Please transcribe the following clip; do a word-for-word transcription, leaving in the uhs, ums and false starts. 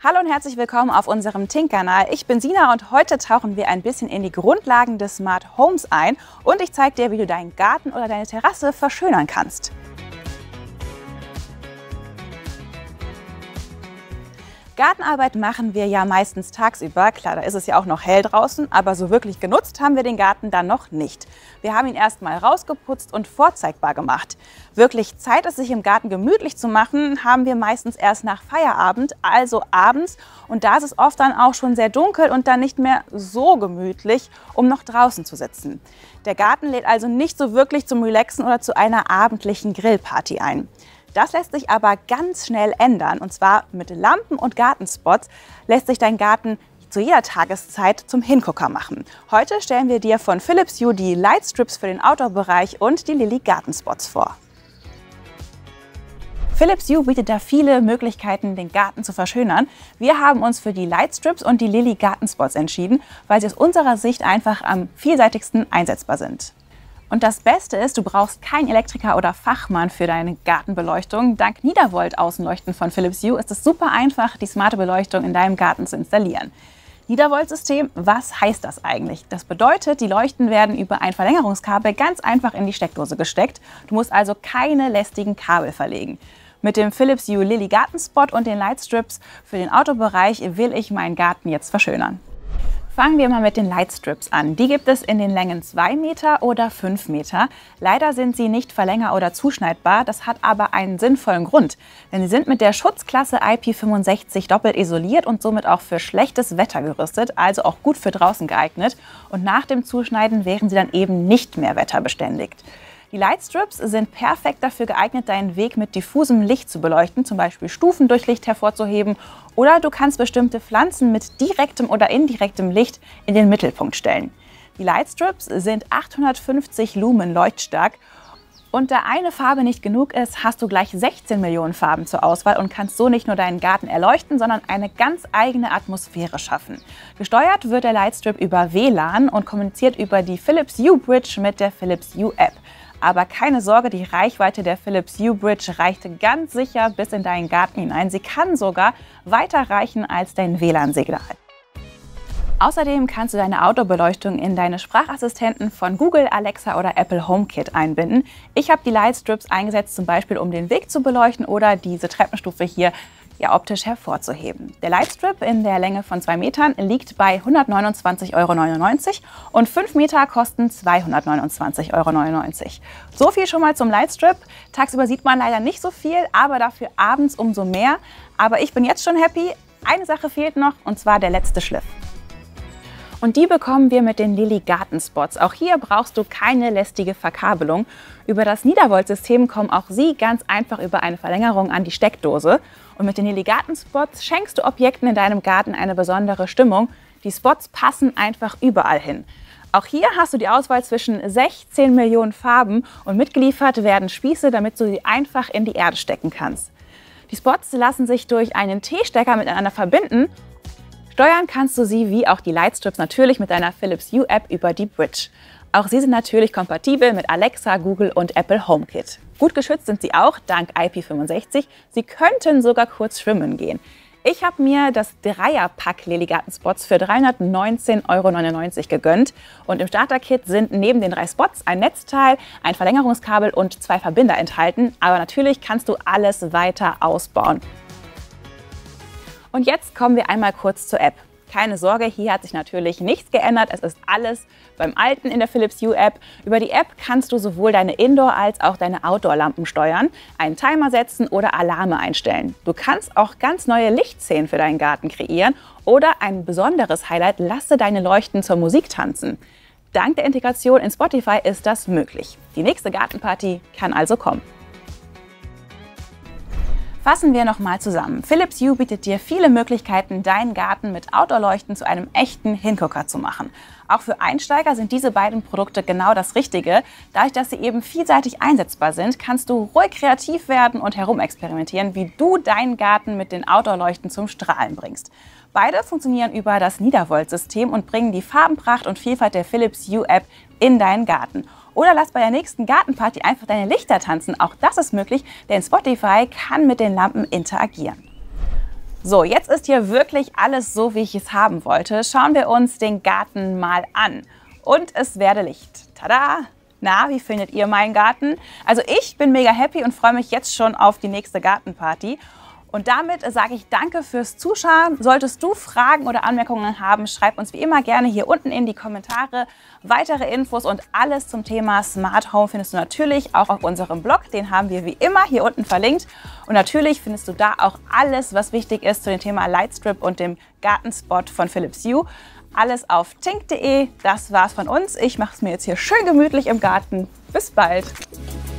Hallo und herzlich willkommen auf unserem Tink-Kanal. Ich bin Sina und heute tauchen wir ein bisschen in die Grundlagen des Smart Homes ein und ich zeige dir, wie du deinen Garten oder deine Terrasse verschönern kannst. Gartenarbeit machen wir ja meistens tagsüber. Klar, da ist es ja auch noch hell draußen, aber so wirklich genutzt haben wir den Garten dann noch nicht. Wir haben ihn erst mal rausgeputzt und vorzeigbar gemacht. Wirklich Zeit, es sich im Garten gemütlich zu machen, haben wir meistens erst nach Feierabend, also abends. Und da ist es oft dann auch schon sehr dunkel und dann nicht mehr so gemütlich, um noch draußen zu sitzen. Der Garten lädt also nicht so wirklich zum Relaxen oder zu einer abendlichen Grillparty ein. Das lässt sich aber ganz schnell ändern, und zwar mit Lampen und Gartenspots lässt sich dein Garten zu jeder Tageszeit zum Hingucker machen. Heute stellen wir dir von Philips Hue die Lightstrips für den Outdoor-Bereich und die Lily Gartenspots vor. Philips Hue bietet da viele Möglichkeiten, den Garten zu verschönern. Wir haben uns für die Lightstrips und die Lily Gartenspots entschieden, weil sie aus unserer Sicht einfach am vielseitigsten einsetzbar sind. Und das Beste ist, du brauchst keinen Elektriker oder Fachmann für deine Gartenbeleuchtung. Dank Niedervolt-Außenleuchten von Philips Hue ist es super einfach, die smarte Beleuchtung in deinem Garten zu installieren. Niedervolt-System, was heißt das eigentlich? Das bedeutet, die Leuchten werden über ein Verlängerungskabel ganz einfach in die Steckdose gesteckt. Du musst also keine lästigen Kabel verlegen. Mit dem Philips Hue Lily Gartenspot und den Lightstrips für den Outdoor-Bereich will ich meinen Garten jetzt verschönern. Fangen wir mal mit den Lightstrips an. Die gibt es in den Längen zwei Meter oder fünf Meter. Leider sind sie nicht verlänger- oder zuschneidbar. Das hat aber einen sinnvollen Grund. Denn sie sind mit der Schutzklasse I P fünfundsechzig doppelt isoliert und somit auch für schlechtes Wetter gerüstet, also auch gut für draußen geeignet. Und nach dem Zuschneiden wären sie dann eben nicht mehr wetterbeständigt. Die Lightstrips sind perfekt dafür geeignet, deinen Weg mit diffusem Licht zu beleuchten, zum Beispiel Stufen durch Licht hervorzuheben, oder du kannst bestimmte Pflanzen mit direktem oder indirektem Licht in den Mittelpunkt stellen. Die Lightstrips sind achthundertfünfzig Lumen leuchtstark und da eine Farbe nicht genug ist, hast du gleich sechzehn Millionen Farben zur Auswahl und kannst so nicht nur deinen Garten erleuchten, sondern eine ganz eigene Atmosphäre schaffen. Gesteuert wird der Lightstrip über W L A N und kommuniziert über die Philips Hue Bridge mit der Philips Hue App. Aber keine Sorge, die Reichweite der Philips Hue Bridge reicht ganz sicher bis in deinen Garten hinein. Sie kann sogar weiter reichen als dein W L A N-Signal. Außerdem kannst du deine Outdoor-Beleuchtung in deine Sprachassistenten von Google, Alexa oder Apple HomeKit einbinden. Ich habe die Lightstrips eingesetzt, zum Beispiel um den Weg zu beleuchten oder diese Treppenstufe hier ja optisch hervorzuheben. Der Lightstrip in der Länge von zwei Metern liegt bei hundertneunundzwanzig Euro neunundneunzig und fünf Meter kosten zweihundertneunundzwanzig Euro neunundneunzig. So viel schon mal zum Lightstrip. Tagsüber sieht man leider nicht so viel, aber dafür abends umso mehr. Aber ich bin jetzt schon happy. Eine Sache fehlt noch, und zwar der letzte Schliff. Und die bekommen wir mit den Lily Gartenspots. Auch hier brauchst du keine lästige Verkabelung. Über das Niedervolt-System kommen auch sie ganz einfach über eine Verlängerung an die Steckdose. Und mit den Lily Gartenspots schenkst du Objekten in deinem Garten eine besondere Stimmung. Die Spots passen einfach überall hin. Auch hier hast du die Auswahl zwischen sechzehn Millionen Farben und mitgeliefert werden Spieße, damit du sie einfach in die Erde stecken kannst. Die Spots lassen sich durch einen T-Stecker miteinander verbinden. Steuern kannst du sie wie auch die Lightstrips natürlich mit deiner Philips Hue App über die Bridge. Auch sie sind natürlich kompatibel mit Alexa, Google und Apple HomeKit. Gut geschützt sind sie auch dank I P fünfundsechzig. Sie könnten sogar kurz schwimmen gehen. Ich habe mir das Dreierpack Lily Gartenspots für dreihundertneunzehn Euro neunundneunzig gegönnt. Und im Starter-Kit sind neben den drei Spots ein Netzteil, ein Verlängerungskabel und zwei Verbinder enthalten. Aber natürlich kannst du alles weiter ausbauen. Und jetzt kommen wir einmal kurz zur App. Keine Sorge, hier hat sich natürlich nichts geändert. Es ist alles beim Alten in der Philips Hue App. Über die App kannst du sowohl deine Indoor- als auch deine Outdoor-Lampen steuern, einen Timer setzen oder Alarme einstellen. Du kannst auch ganz neue Lichtszenen für deinen Garten kreieren oder ein besonderes Highlight, lasse deine Leuchten zur Musik tanzen. Dank der Integration in Spotify ist das möglich. Die nächste Gartenparty kann also kommen. Fassen wir nochmal zusammen. Philips Hue bietet dir viele Möglichkeiten, deinen Garten mit Outdoor-Leuchten zu einem echten Hingucker zu machen. Auch für Einsteiger sind diese beiden Produkte genau das Richtige. Dadurch, dass sie eben vielseitig einsetzbar sind, kannst du ruhig kreativ werden und herumexperimentieren, wie du deinen Garten mit den Outdoor-Leuchten zum Strahlen bringst. Beide funktionieren über das Niedervolt-System und bringen die Farbenpracht und Vielfalt der Philips Hue App in deinen Garten. Oder lass bei der nächsten Gartenparty einfach deine Lichter tanzen. Auch das ist möglich, denn Spotify kann mit den Lampen interagieren. So, jetzt ist hier wirklich alles so, wie ich es haben wollte. Schauen wir uns den Garten mal an. Und es werde Licht. Tada! Na, wie findet ihr meinen Garten? Also ich bin mega happy und freue mich jetzt schon auf die nächste Gartenparty. Und damit sage ich danke fürs Zuschauen. Solltest du Fragen oder Anmerkungen haben, schreib uns wie immer gerne hier unten in die Kommentare. Weitere Infos und alles zum Thema Smart Home findest du natürlich auch auf unserem Blog. Den haben wir wie immer hier unten verlinkt. Und natürlich findest du da auch alles, was wichtig ist zu dem Thema Lightstrip und dem Gartenspot von Philips Hue. Alles auf tink punkt de. Das war's von uns. Ich mache es mir jetzt hier schön gemütlich im Garten. Bis bald!